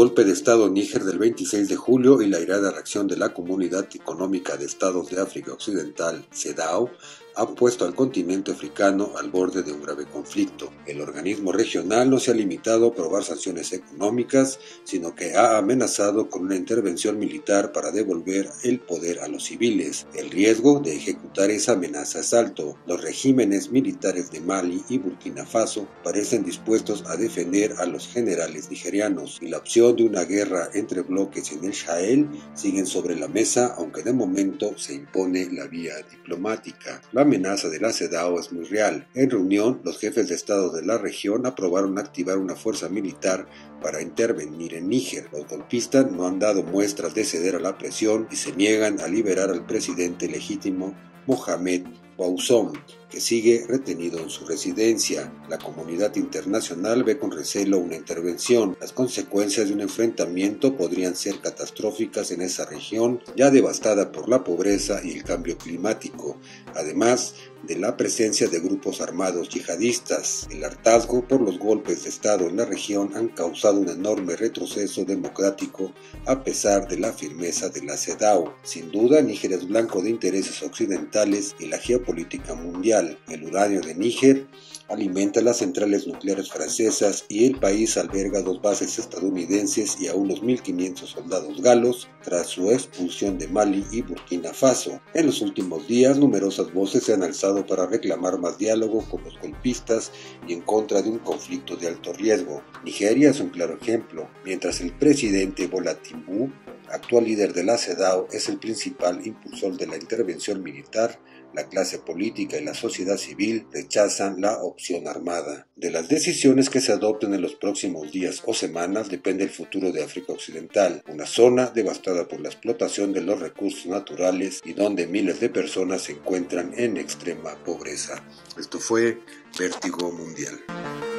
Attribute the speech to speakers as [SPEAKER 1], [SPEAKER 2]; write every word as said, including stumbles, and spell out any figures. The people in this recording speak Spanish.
[SPEAKER 1] golpe de Estado en Níger del veintiséis de julio y la airada reacción de la Comunidad Económica de Estados de África Occidental, CEDEAO, han puesto al continente africano al borde de un grave conflicto. El organismo regional no se ha limitado a aprobar sanciones económicas, sino que ha amenazado con una intervención militar para devolver el poder a los civiles. El riesgo de ejecutar esa amenaza es alto. Los regímenes militares de Mali y Burkina Faso parecen dispuestos a defender a los generales nigerianos, y la opción de una guerra entre bloques en el Sahel siguen sobre la mesa, aunque de momento se impone la vía diplomática. La amenaza de la CEDEAO es muy real. En reunión, los jefes de Estado de la región aprobaron activar una fuerza militar para intervenir en Níger. Los golpistas no han dado muestras de ceder a la presión y se niegan a liberar al presidente legítimo Mohamed Bazoum, que sigue retenido en su residencia. La comunidad internacional ve con recelo una intervención. Las consecuencias de un enfrentamiento podrían ser catastróficas en esa región, ya devastada por la pobreza y el cambio climático, además de la presencia de grupos armados yihadistas. El hartazgo por los golpes de Estado en la región han causado un enorme retroceso democrático a pesar de la firmeza de la CEDEAO. Sin duda, Níger es blanco de intereses occidentales y la geopolítica mundial. El uranio de Níger alimenta las centrales nucleares francesas y el país alberga dos bases estadounidenses y a unos mil quinientos soldados galos tras su expulsión de Mali y Burkina Faso. En los últimos días, numerosas voces se han alzado para reclamar más diálogo con los golpistas y en contra de un conflicto de alto riesgo. Nigeria es un claro ejemplo. Mientras el presidente Bola Tinubu, actual líder de la CEDEAO, es el principal impulsor de la intervención militar, la clase política y la sociedad civil rechazan la opción armada. De las decisiones que se adopten en los próximos días o semanas depende el futuro de África Occidental, una zona devastada por la explotación de los recursos naturales y donde miles de personas se encuentran en extrema pobreza. Esto fue Vértigo Mundial.